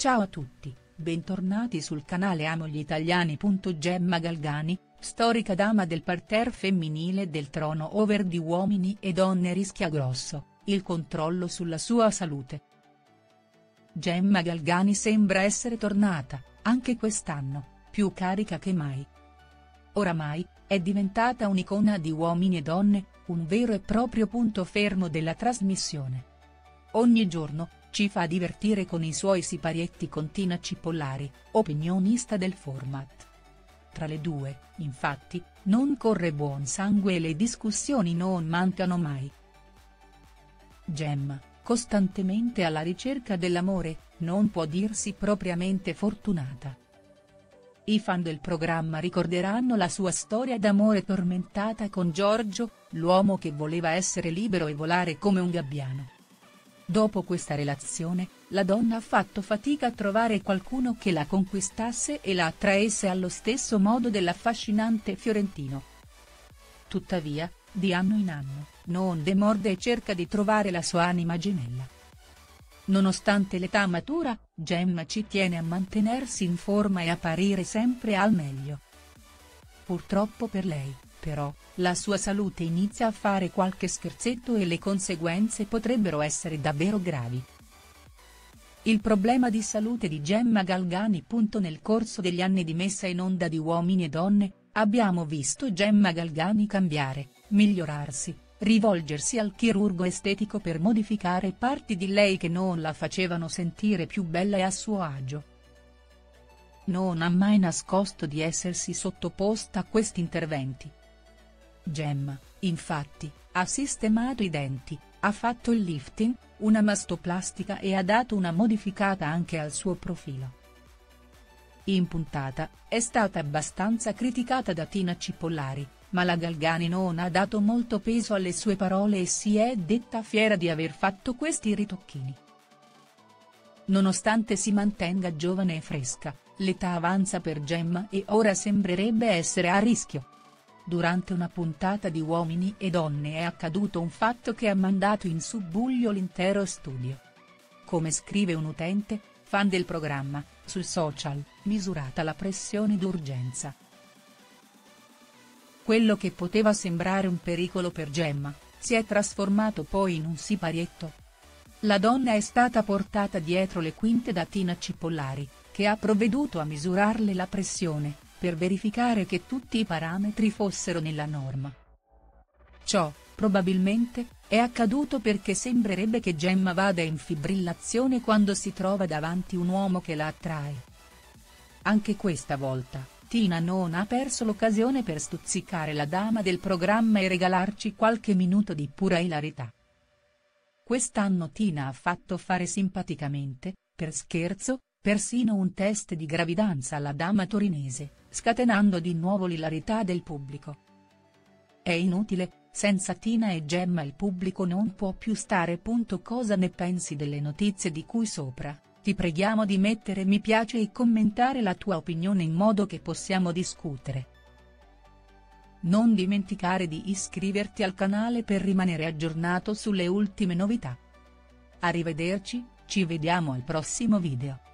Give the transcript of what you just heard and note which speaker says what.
Speaker 1: Ciao a tutti, bentornati sul canale Amo gli Italiani. Gemma Galgani, storica dama del parterre femminile del trono over di Uomini e Donne, rischia grosso, il controllo sulla sua salute. Gemma Galgani sembra essere tornata, anche quest'anno, più carica che mai. Oramai, è diventata un'icona di Uomini e Donne, un vero e proprio punto fermo della trasmissione. Ogni giorno, ci fa divertire con i suoi siparietti con Tina Cipollari, opinionista del format. Tra le due, infatti, non corre buon sangue e le discussioni non mancano mai. Gemma, costantemente alla ricerca dell'amore, non può dirsi propriamente fortunata. I fan del programma ricorderanno la sua storia d'amore tormentata con Giorgio, l'uomo che voleva essere libero e volare come un gabbiano. Dopo questa relazione, la donna ha fatto fatica a trovare qualcuno che la conquistasse e la attraesse allo stesso modo dell'affascinante fiorentino. Tuttavia, di anno in anno, non demorde e cerca di trovare la sua anima gemella. Nonostante l'età matura, Gemma ci tiene a mantenersi in forma e apparire sempre al meglio. Purtroppo per lei, però, la sua salute inizia a fare qualche scherzetto e le conseguenze potrebbero essere davvero gravi. Il problema di salute di Gemma Galgani. Nel corso degli anni di messa in onda di Uomini e Donne, abbiamo visto Gemma Galgani cambiare, migliorarsi, rivolgersi al chirurgo estetico per modificare parti di lei che non la facevano sentire più bella e a suo agio. Non ha mai nascosto di essersi sottoposta a questi interventi. Gemma, infatti, ha sistemato i denti, ha fatto il lifting, una mastoplastica e ha dato una modificata anche al suo profilo. In puntata, è stata abbastanza criticata da Tina Cipollari, ma la Galgani non ha dato molto peso alle sue parole e si è detta fiera di aver fatto questi ritocchini. Nonostante si mantenga giovane e fresca, l'età avanza per Gemma e ora sembrerebbe essere a rischio. Durante una puntata di Uomini e Donne è accaduto un fatto che ha mandato in subbuglio l'intero studio. Come scrive un utente, fan del programma, sul social, misurata la pressione d'urgenza. Quello che poteva sembrare un pericolo per Gemma, si è trasformato poi in un siparietto. La donna è stata portata dietro le quinte da Tina Cipollari, che ha provveduto a misurarle la pressione, per verificare che tutti i parametri fossero nella norma. Ciò, probabilmente, è accaduto perché sembrerebbe che Gemma vada in fibrillazione quando si trova davanti un uomo che la attrae. Anche questa volta, Tina non ha perso l'occasione per stuzzicare la dama del programma e regalarci qualche minuto di pura ilarità. Quest'anno Tina ha fatto fare simpaticamente, per scherzo, persino un test di gravidanza alla dama torinese, scatenando di nuovo l'ilarità del pubblico. È inutile, senza Tina e Gemma il pubblico non può più stare. Cosa ne pensi delle notizie di cui sopra? Ti preghiamo di mettere mi piace e commentare la tua opinione in modo che possiamo discutere. Non dimenticare di iscriverti al canale per rimanere aggiornato sulle ultime novità. Arrivederci, ci vediamo al prossimo video.